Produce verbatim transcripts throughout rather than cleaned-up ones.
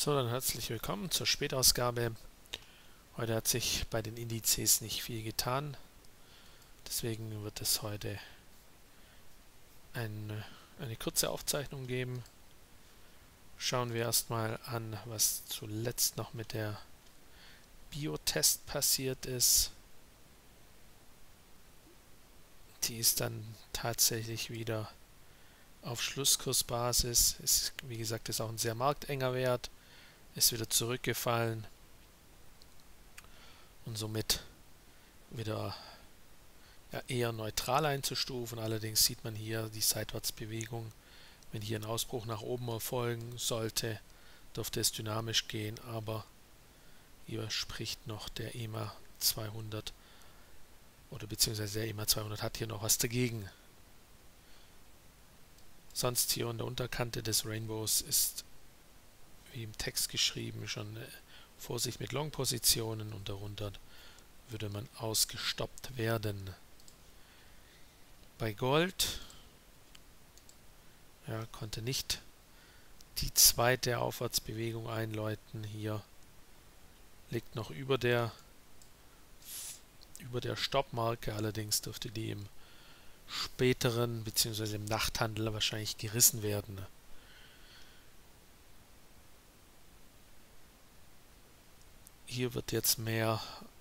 So, dann herzlich willkommen zur Spätausgabe. Heute hat sich bei den Indizes nicht viel getan. Deswegen wird es heute ein, eine kurze Aufzeichnung geben. Schauen wir erstmal an, was zuletzt noch mit der Biotest passiert ist. Die ist dann tatsächlich wieder auf Schlusskursbasis. Ist, wie gesagt, ist auch ein sehr marktenger Wert. Ist wieder zurückgefallen und somit wieder ja, eher neutral einzustufen. Allerdings sieht man hier die Seitwärtsbewegung. Wenn hier ein Ausbruch nach oben erfolgen sollte, dürfte es dynamisch gehen, aber hier spricht noch der E M A zweihundert oder beziehungsweise der E M A zweihundert hat hier noch was dagegen. Sonst hier an der Unterkante des Rainbows ist, wie im Text geschrieben, schon Vorsicht mit Long-Positionen und darunter würde man ausgestoppt werden. Bei Gold ja, konnte nicht die zweite Aufwärtsbewegung einläuten. Hier liegt noch über der über der Stoppmarke, allerdings dürfte die im späteren bzw. im Nachthandel wahrscheinlich gerissen werden. Hier wird jetzt mehr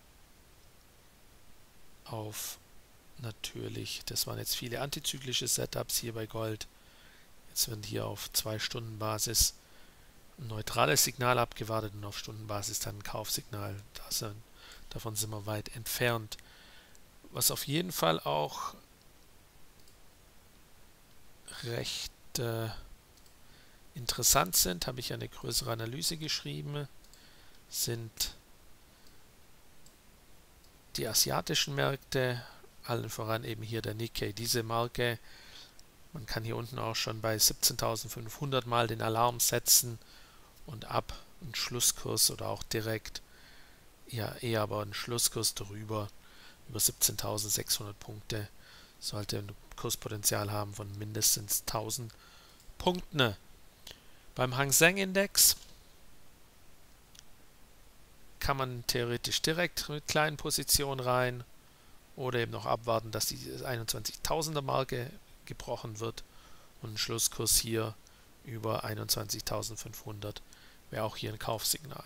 auf natürlich, das waren jetzt viele antizyklische Setups hier bei Gold. Jetzt wird hier auf zwei Stunden Basis ein neutrales Signal abgewartet und auf Stundenbasis dann ein Kaufsignal. Das, davon sind wir weit entfernt. Was auf jeden Fall auch recht äh, interessant sind, habe ich eine größere Analyse geschrieben, sind die asiatischen Märkte, allen voran eben hier der Nikkei. Diese Marke, man kann hier unten auch schon bei siebzehntausendfünfhundert mal den Alarm setzen und ab einen Schlusskurs oder auch direkt, ja eher aber einen Schlusskurs darüber, über siebzehntausendsechshundert Punkte, sollte ein Kurspotenzial haben von mindestens tausend Punkten. Beim Hang Seng Index kann man theoretisch direkt mit kleinen Positionen rein oder eben noch abwarten, dass die einundzwanzigtausender Marke gebrochen wird und ein Schlusskurs hier über einundzwanzigtausendfünfhundert wäre auch hier ein Kaufsignal.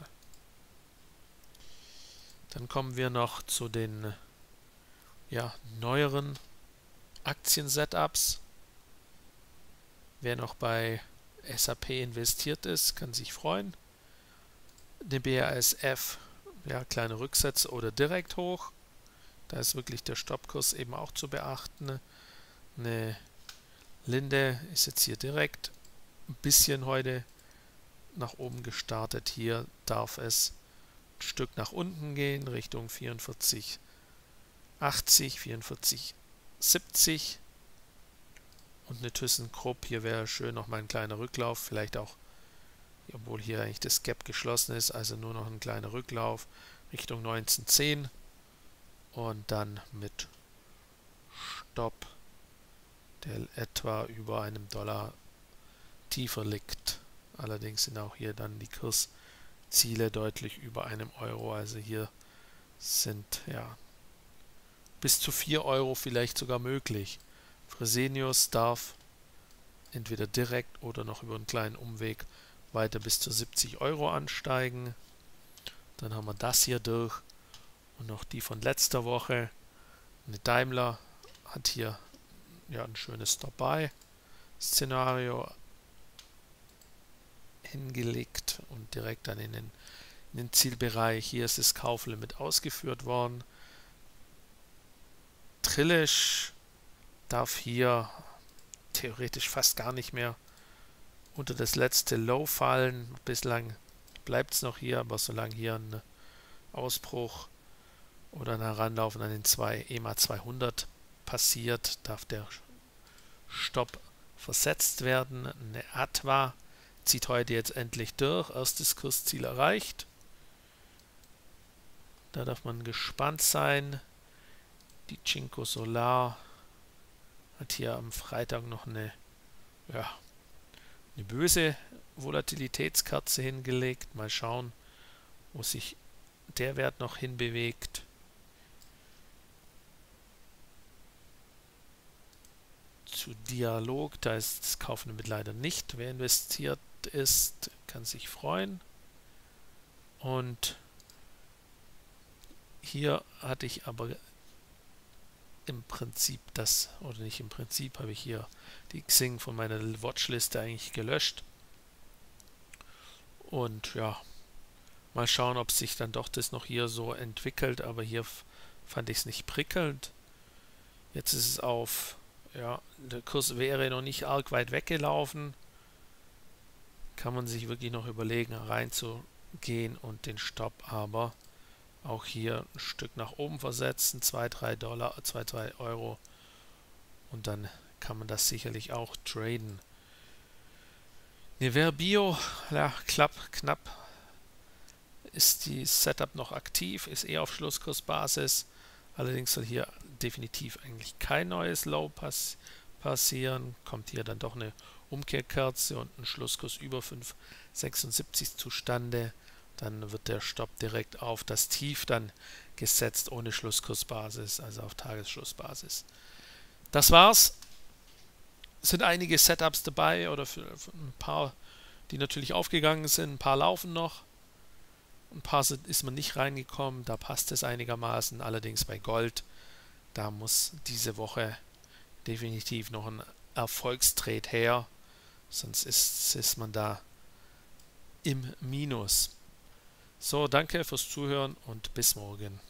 Dann kommen wir noch zu den ja, neueren Aktien-Setups. Wer noch bei S A P investiert ist, kann sich freuen. Den B A S F, ja, kleine Rücksätze oder direkt hoch. Da ist wirklich der Stoppkurs eben auch zu beachten. Eine Linde ist jetzt hier direkt ein bisschen heute nach oben gestartet. Hier darf es ein Stück nach unten gehen, Richtung vierundvierzig achtzig, vierundvierzig siebzig. Und eine ThyssenKrupp, hier wäre schön nochmal ein kleiner Rücklauf, vielleicht auch, obwohl hier eigentlich das Gap geschlossen ist, also nur noch ein kleiner Rücklauf Richtung neunzehn zehn und dann mit Stopp, der etwa über einem Dollar tiefer liegt. Allerdings sind auch hier dann die Kursziele deutlich über einem Euro, also hier sind ja bis zu vier Euro vielleicht sogar möglich. Fresenius darf entweder direkt oder noch über einen kleinen Umweg weiter bis zu siebzig Euro ansteigen. Dann haben wir das hier durch und noch die von letzter Woche. Eine Daimler hat hier ja ein schönes Stop-Buy-Szenario hingelegt und direkt dann in den, in den Zielbereich. Hier ist das Kauflimit ausgeführt worden. Trillisch darf hier theoretisch fast gar nicht mehr unter das letzte Low fallen. Bislang bleibt es noch hier, aber solange hier ein Ausbruch oder ein Heranlaufen an den zwei E M A zweihundert passiert, darf der Stopp versetzt werden. Eine A T W A zieht heute jetzt endlich durch, erstes Kursziel erreicht. Da darf man gespannt sein. Die Cinco Solar hat hier am Freitag noch eine, ja, eine böse Volatilitätskerze hingelegt. Mal schauen, wo sich der Wert noch hinbewegt. Zu Dialog, da ist das Kaufen damit leider nicht. Wer investiert ist, kann sich freuen. Und hier hatte ich aber im Prinzip das, oder nicht im Prinzip, habe ich hier die Xing von meiner Watchliste eigentlich gelöscht. Und ja, mal schauen, ob sich dann doch das noch hier so entwickelt, aber hier fand ich es nicht prickelnd. Jetzt ist es auf, ja, der Kurs wäre noch nicht arg weit weggelaufen. Kann man sich wirklich noch überlegen, reinzugehen und den Stopp aber auch hier ein Stück nach oben versetzen, zwei, drei Dollar, zwei, drei Euro, und dann kann man das sicherlich auch traden. Nevers Bio, ja, klapp, knapp ist die Setup noch aktiv, ist eher auf Schlusskursbasis, allerdings soll hier definitiv eigentlich kein neues Low pass passieren, kommt hier dann doch eine Umkehrkerze und ein Schlusskurs über fünf Komma sechsundsiebzig zustande. Dann wird der Stopp direkt auf das Tief dann gesetzt, ohne Schlusskursbasis, also auf Tagesschlussbasis. Das war's. Es sind einige Setups dabei oder für, für ein paar, die natürlich aufgegangen sind. Ein paar laufen noch. Ein paar sind, ist man nicht reingekommen. Da passt es einigermaßen. Allerdings bei Gold, da muss diese Woche definitiv noch ein Erfolgstrade her. Sonst ist, ist man da im Minus. So, danke fürs Zuhören und bis morgen.